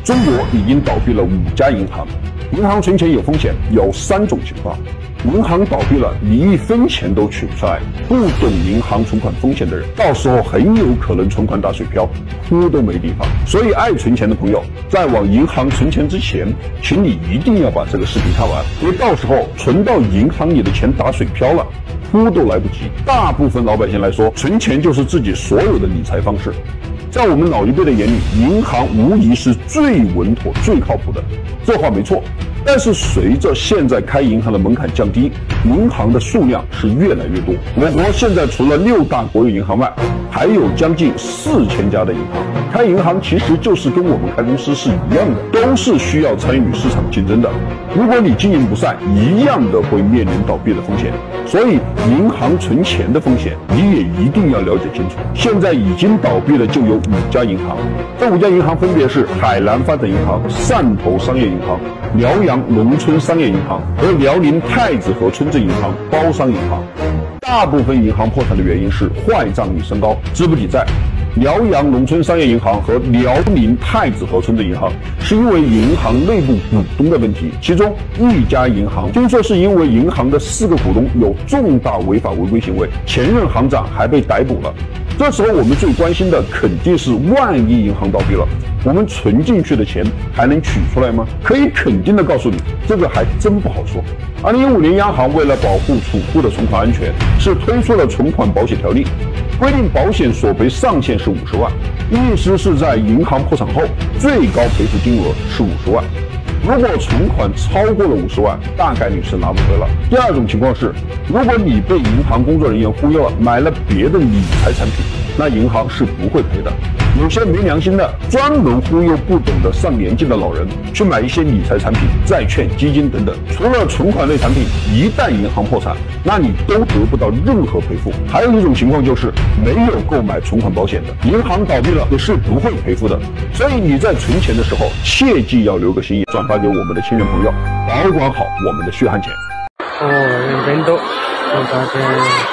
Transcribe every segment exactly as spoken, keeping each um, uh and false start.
中国已经倒闭了五家银行，银行存钱有风险，有三种情况。银行倒闭了，你一分钱都取不出来，不懂银行存款风险的人，到时候很有可能存款打水漂，哭都没地方。所以爱存钱的朋友，在往银行存钱之前，请你一定要把这个视频看完，因为到时候存到银行里的钱打水漂了，哭都来不及。大部分老百姓来说，存钱就是自己所有的理财方式。在我们老一辈的眼里，银行无疑是最稳妥、最靠谱的，这话没错。但是随着现在开银行的门槛降低，银行的数量是越来越多。我国现在除了六大国有银行外，还有将近四千家的银行。开银行其实就是跟我们开公司是一样的，都是需要参与市场竞争的。如果你经营不善，一样的会面临倒闭的风险。所以银行存钱的风险，你也一定要了解清楚。现在已经倒闭的就有五家银行，这五家银行分别是海南发展银行、汕头商业银行、辽阳农村商业银行和辽宁太子河村镇银行包商银行。大部分银行破产的原因是坏账率升高，资不抵债。辽阳农村商业银行和辽宁太子河村镇银行是因为银行内部股东的问题，其中一家银行听说是因为银行的四个股东有重大违法违规行为，前任行长还被逮捕了。这时候我们最关心的肯定是，万一银行倒闭了，我们存进去的钱还能取出来吗？可以肯定的告诉你，这个还真不好说。二零一五年，央行为了保护储户的存款安全，是推出了存款保险条例，规定保险索赔上限是五十万，意思是在银行破产后，最高赔付金额是五十万。如果存款超过了五十万，大概率是拿不回了。第二种情况是，如果你被银行工作人员忽悠了，买了别的理财产品，那银行是不会赔的。有些没良心的，专门忽悠不懂的上年纪的老人去买一些理财产品、债券、基金等等。除了存款类产品，一旦银行破产，那你都得不到任何赔付。还有一种情况就是没有购买存款保险的，银行倒闭了也是不会赔付的。所以你在存钱的时候，切记要留个心眼，转发给我们的亲人朋友，保管好我们的血汗钱。 哦，人都我发现。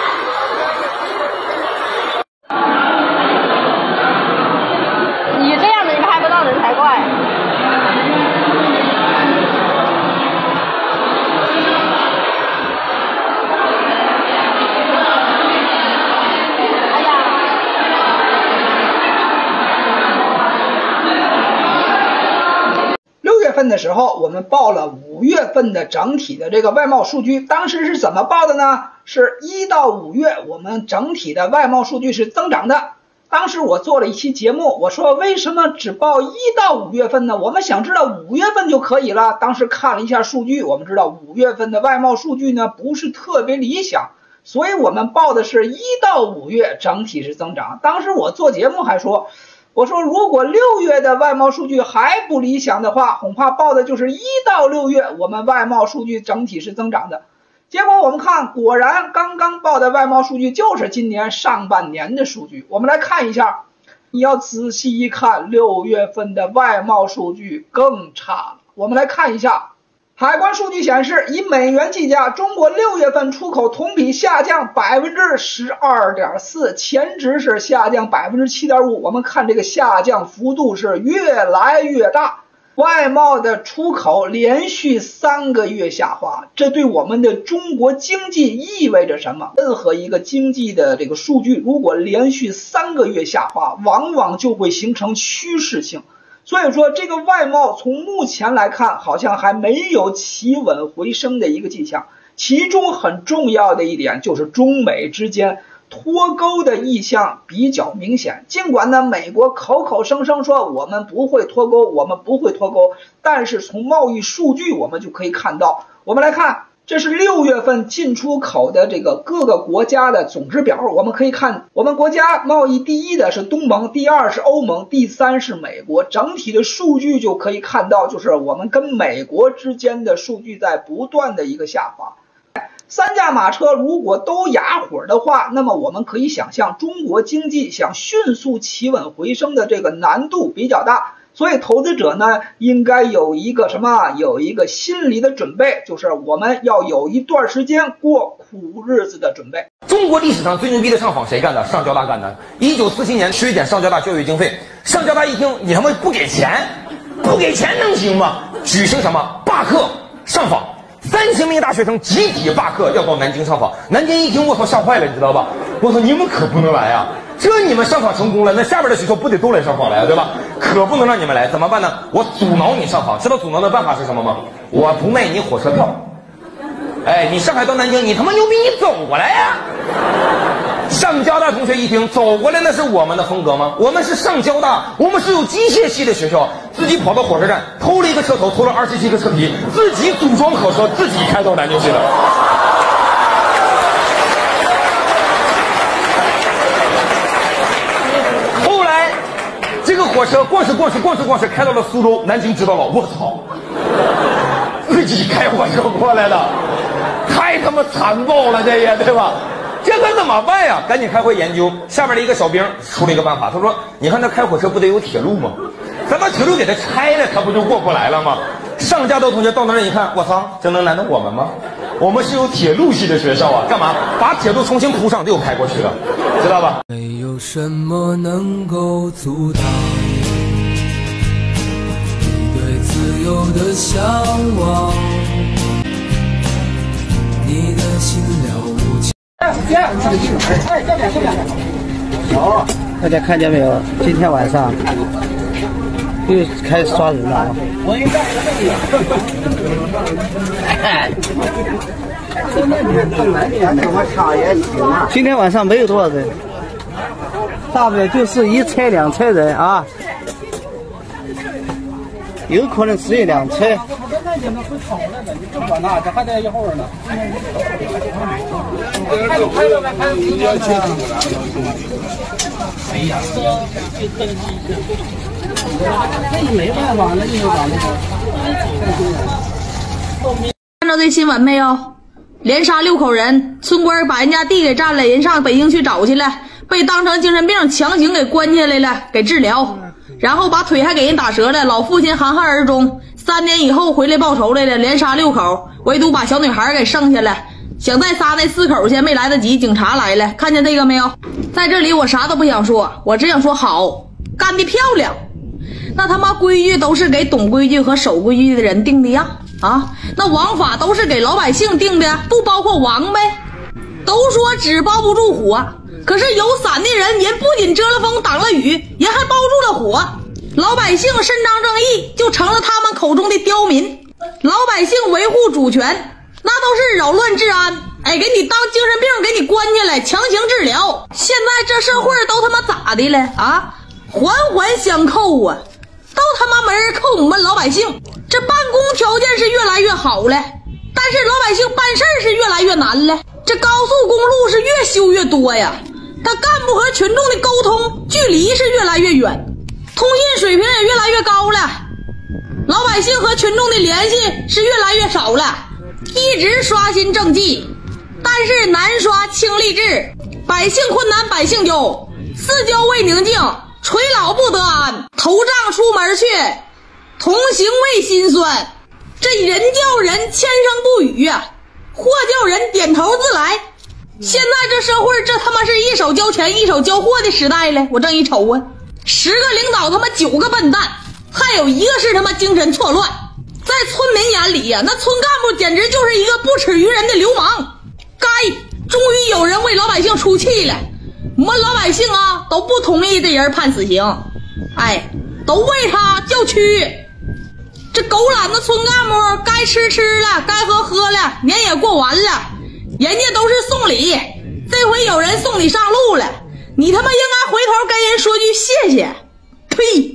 的时候，我们报了五月份的整体的这个外贸数据，当时是怎么报的呢？是一到五月，我们整体的外贸数据是增长的。当时我做了一期节目，我说为什么只报一到五月份呢？我们想知道五月份就可以了。当时看了一下数据，我们知道五月份的外贸数据呢不是特别理想，所以我们报的是一到五月整体是增长。当时我做节目还说，我说如果六月的外贸数据还不理想的话，恐怕报的就是一到六月我们外贸数据整体是增长的。结果我们看，果然刚刚报的外贸数据就是今年上半年的数据。我们来看一下，你要仔细一看，六月份的外贸数据更差了。我们来看一下，海关数据显示，以美元计价，中国六月份出口同比下降 百分之十二点四， 前值是下降 百分之七点五。 我们看这个下降幅度是越来越大，外贸的出口连续三个月下滑，这对我们的中国经济意味着什么？任何一个经济的这个数据如果连续三个月下滑，往往就会形成趋势性。所以说这个外贸从目前来看好像还没有企稳回升的一个迹象，其中很重要的一点就是中美之间脱钩的意向比较明显。尽管呢美国口口声声说我们不会脱钩，我们不会脱钩，但是从贸易数据我们就可以看到，我们来看，这是六月份进出口的这个各个国家的总值表。我们可以看，我们国家贸易第一的是东盟，第二是欧盟，第三是美国。整体的数据就可以看到，就是我们跟美国之间的数据在不断的一个下滑。三驾马车如果都哑火的话，那么我们可以想象中国经济想迅速企稳回升的这个难度比较大。所以投资者呢应该有一个什么，有一个心理的准备，就是我们要有一段时间过苦日子的准备。 中国历史上最牛逼的上访谁干的？上交大干的。一九四七年削减上交大教育经费，上交大一听你他妈不给钱， 不给钱能行吗？举行什么罢课上访？三千名大学生集体罢课，要到南京上访。南京一听，我操，吓坏了，你知道吧？我说你们可不能来啊！这你们上访成功了，那下边的学校不得都来上访了呀，对吧？可不能让你们来，怎么办呢？我阻挠你上访。知道阻挠的办法是什么吗？我不卖你火车票。哎，你上海到南京，你他妈牛逼，你走过来呀！上交大同学一听，走过来那是我们的风格吗？我们是上交大，我们是有机械系的学校，自己跑到火车站偷了一个车头，偷了二十七个车皮，自己组装火车，自己开到南京去的。后来，这个火车逛是逛是逛是逛是开到了苏州，南京知道了，我操，自己开火车过来的，太他妈残暴了，这也对吧？这可怎么办呀？赶紧开会研究。下边的一个小兵出了一个办法，他说：“你看那开火车不得有铁路吗？咱把铁路给它拆了，它不就过不来了吗？”上加州同学到那儿一看，我操，这能难倒我们吗？我们是有铁路系的学校啊，干嘛把铁路重新铺上又开过去了，知道吧？ 没有什么能够阻挡你对自由的向往，你的心了无情。 好，大家看见没有？今天晚上又开始抓人了啊！今天晚上没有多少人，大不了就是一车两车人啊，有可能只有两车。哎呀，那没办法，那就把那个。 看到这新闻没有？连杀六口人，村官把人家地给占了，人上北京去找去了，被当成精神病强行给关起来了，给治疗，然后把腿还给人打折了。老父亲含恨而终，三年以后回来报仇来了，连杀六口，唯独把小女孩给剩下了。想再杀那四口去，没来得及，警察来了，看见这个没有？在这里我啥都不想说，我只想说好，干得漂亮。那他妈规矩都是给懂规矩和守规矩的人定的呀，啊，那王法都是给老百姓定的，不包括王呗。都说纸包不住火，可是有伞的人，人不仅遮了风挡了雨，人还包住了火。老百姓伸张正义，就成了他们口中的刁民。老百姓维护主权，那都是扰乱治安，哎，给你当精神病，给你关起来，强行治疗。现在这社会都他妈咋的了啊？环环相扣啊，都他妈没人扣我们老百姓。这办公条件是越来越好了，但是老百姓办事是越来越难了。这高速公路是越修越多呀，他干部和群众的沟通距离是越来越远，通信水平也越来越高了，老百姓和群众的联系是越来越少了。一直刷新政绩，但是难刷清吏治，百姓困难百姓忧，四郊未宁静，垂老不得安，头杖出门去，同行为心酸。这人叫人千声不语呀、啊，货叫人点头自来。现在这社会，这他妈是一手交钱一手交货的时代了。我这一瞅啊，十个领导他妈九个笨蛋，还有一个是他妈精神错乱。在村民眼里呀、啊，那村干部简直就是一个不耻于人的流氓。该，终于有人为老百姓出气了。我们老百姓啊，都不同意这人判死刑，哎，都为他叫屈。这狗懒的村干部该吃吃了，该喝喝了，年也过完了，人家都是送礼，这回有人送你上路了，你他妈应该回头跟人说句谢谢。呸！